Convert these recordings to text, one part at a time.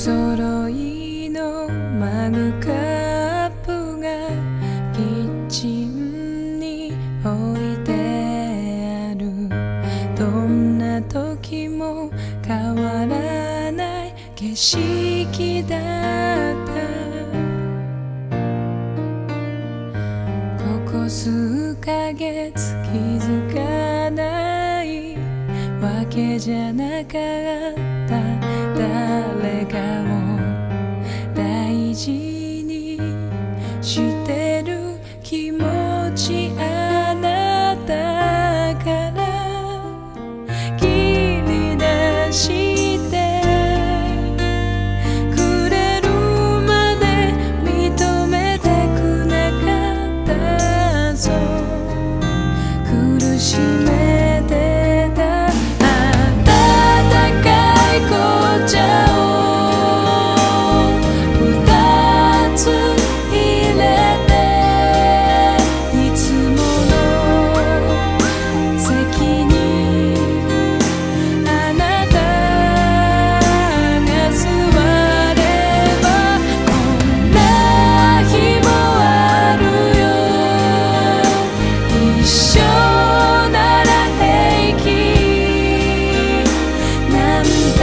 揃いのマグカップがキッチンに置いてある。どんな時も変わらない景色だった。ここ数ヶ月気づかないわけじゃなかった。誰かを大事にしてる気持ち、あなたから切り出してくれるまで認めてくなかったぞ。苦しめてた温かい紅茶を二つ入れて、いつもの席にあなたが座れば、こんな日もあるよ。一緒なら平気なんて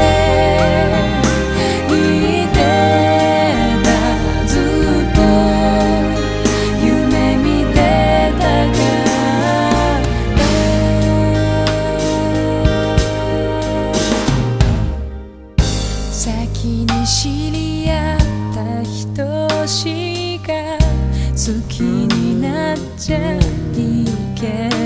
言ってた。ずっと夢見てたから。先に知り合った人しか好きになっちゃいけ